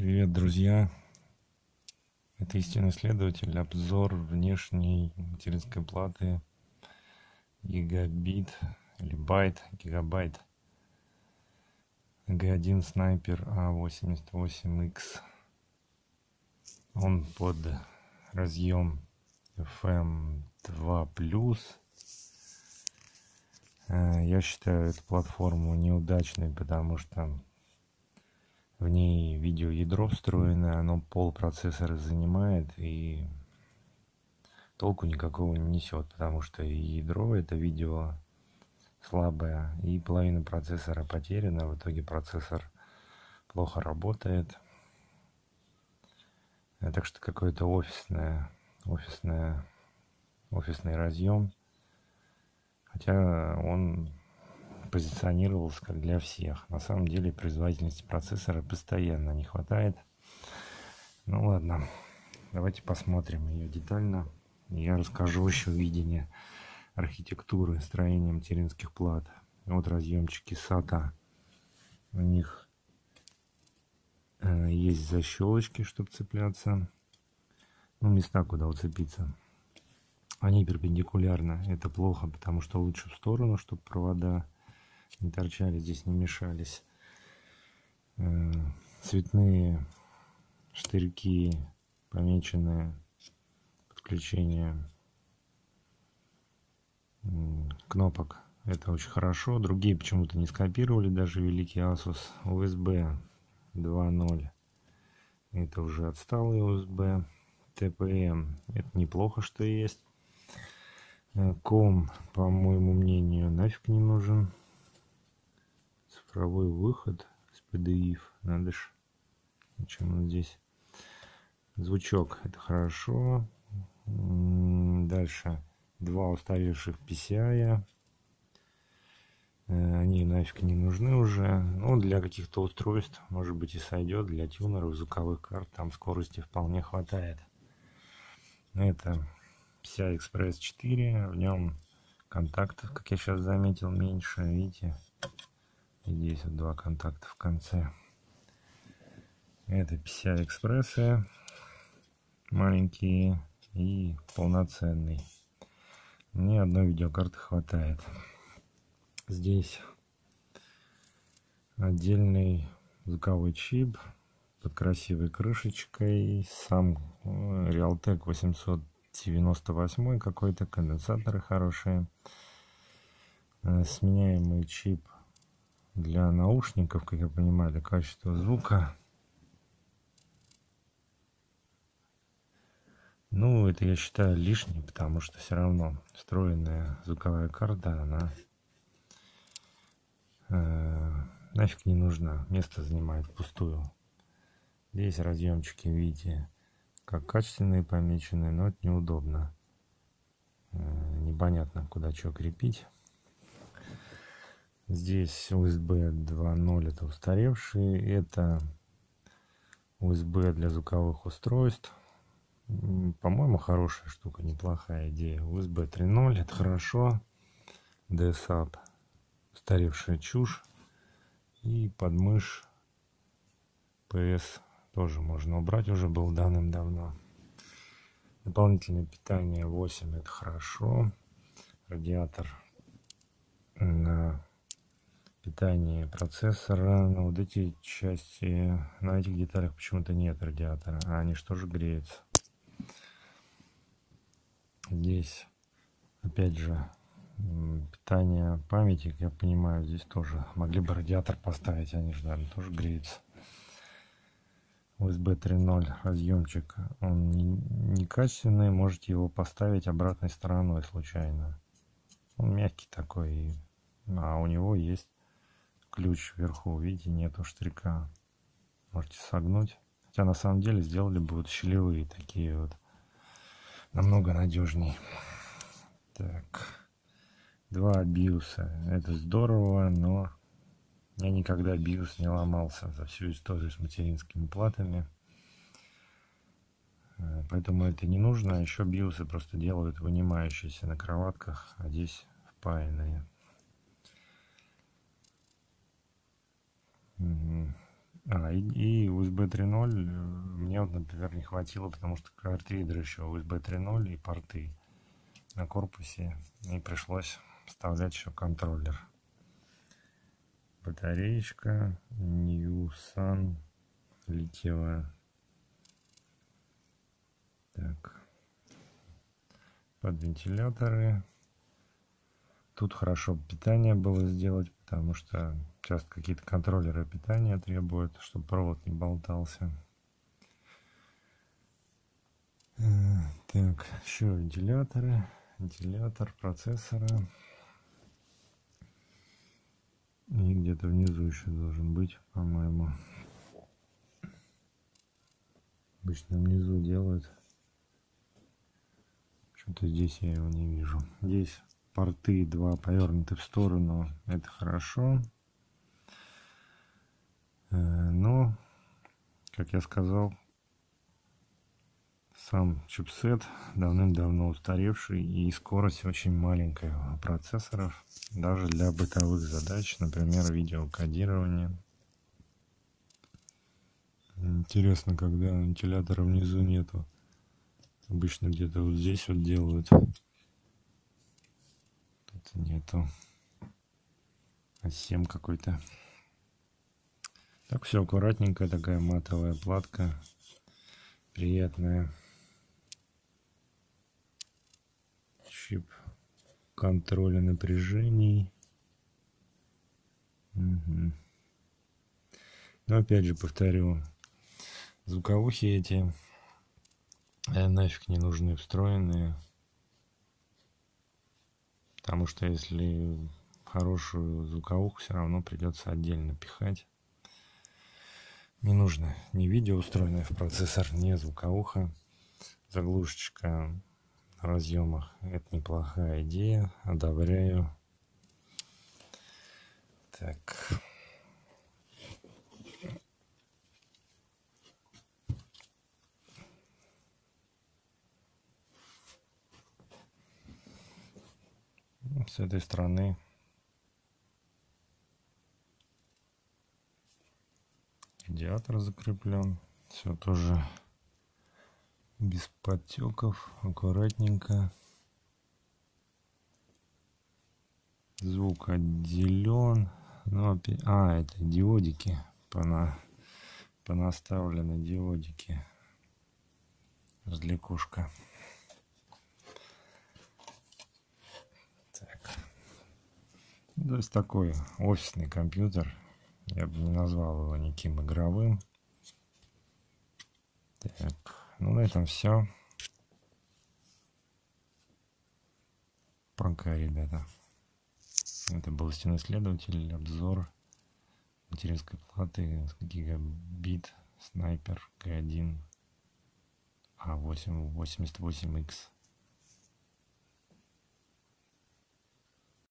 Привет, друзья! Это истинный исследователь. Обзор внешней материнской платы гигабит или гигабайт G1 Sniper A88X. Он под разъем FM2+. Я считаю эту платформу неудачной, потому что в ней видеоядро встроенное, оно пол процессора занимает и толку никакого не несет, потому что и ядро это видео слабое, и половина процессора потеряна. В итоге процессор плохо работает. Так что какой-то офисный разъем. Хотя он позиционировался как для всех. На самом деле производительности процессора постоянно не хватает. Ну ладно, давайте посмотрим ее детально. Я расскажу еще видение архитектуры строения материнских плат. Вот разъемчики SATA. У них есть защелочки, чтобы цепляться. Ну, места, куда уцепиться. Они перпендикулярно. Это плохо, потому что лучше в сторону, чтобы провода не торчали, здесь не мешались. Цветные штырьки помеченные подключение кнопок. Это очень хорошо. Другие почему-то не скопировали, даже великий Asus. USB 2.0. Это уже отсталый USB. TPM. Это неплохо, что есть. COM, по моему мнению, нафиг не нужен. Цифровой выход с PDIF. Надо ж. Чем он здесь? Звучок. Это хорошо. Дальше. Два устаревших PCI. Они нафиг не нужны уже. Ну, для каких-то устройств, может быть, и сойдет. Для тюнеров, звуковых карт. Там скорости вполне хватает. Это PCI Express 4. В нем контактов, как я сейчас заметил, меньше. Видите? И здесь вот два контакта в конце. Это PCI Express. Маленькие и полноценный. Мне одной видеокарты хватает. Здесь отдельный звуковой чип под красивой крышечкой. Сам Realtek 898 какой-то, конденсаторы хорошие. Сменяемый чип для наушников, как я понимаю, для качества звука. Ну, это я считаю лишним, потому что все равно встроенная звуковая карта, она нафиг не нужна. Место занимает пустую. Здесь разъемчики, видите, как качественные помечены, но это неудобно. Непонятно, куда что крепить. Здесь USB 2.0, это устаревшие. Это USB для звуковых устройств. По-моему, хорошая штука, неплохая идея. USB 3.0, это хорошо. DSAP, устаревшая чушь. И подмышь PS тоже можно убрать, уже был давным-давно. Дополнительное питание 8, это хорошо. Радиатор на питание процессора. Но вот эти части, на этих деталях почему-то нет радиатора. А они что же греются? Здесь, опять же, питание памяти, как я понимаю, здесь тоже могли бы радиатор поставить, они же, наверное, тоже греются. USB 3.0 разъемчик, он не качественный, можете его поставить обратной стороной случайно. Он мягкий такой, а у него есть ключ вверху, видите, нету штырька. Можете согнуть. Хотя на самом деле сделали бы вот щелевые такие вот, намного надежней. Так, два биоса, это здорово, но я никогда биос не ломался за всю историю с материнскими платами. Поэтому это не нужно. Еще биосы просто делают вынимающиеся на кроватках, а здесь впаянные. И USB 3.0 мне вот, например, не хватило, потому что картридер еще USB 3.0 и порты на корпусе, и пришлось вставлять еще контроллер. Батареечка Newsan литиевая. Так, под вентиляторы. Тут хорошо питание было сделать, потому что часто какие-то контроллеры питания требуют, чтобы провод не болтался. Так, еще вентиляторы. Вентилятор процессора. И где-то внизу еще должен быть, по-моему. Обычно внизу делают. Что-то здесь я его не вижу. Здесь порты 2 повернуты в сторону. Это хорошо. Но, как я сказал, сам чипсет давным-давно устаревший, и скорость очень маленькая у процессоров, даже для бытовых задач, например, видеокодирование. Интересно, когда вентилятора внизу нету. Обычно где-то вот здесь вот делают. Тут нету. А7 какой-то. Так, все аккуратненько, такая матовая платка. Приятная. Чип контроля напряжений. Угу. Но опять же повторю, звуковухи эти нафиг не нужны, встроенные. Потому что если хорошую звуковуху, все равно придется отдельно пихать. Не нужно ни видео устроенное в процессор, ни звуковуха. Заглушечка на разъемах — это неплохая идея, одобряю. Так. С этой стороны радиатор закреплен. Все тоже без подтеков, аккуратненько. Звук отделен. Но опять... это диодики. Понаставлены диодики. Развлекушка. Так. То есть такой офисный компьютер. Я бы не назвал его никаким игровым. Так, ну на этом все. Пока, ребята. Это был стенной исследователь, обзор материнской платы Gigabit Sniper G1 A888X.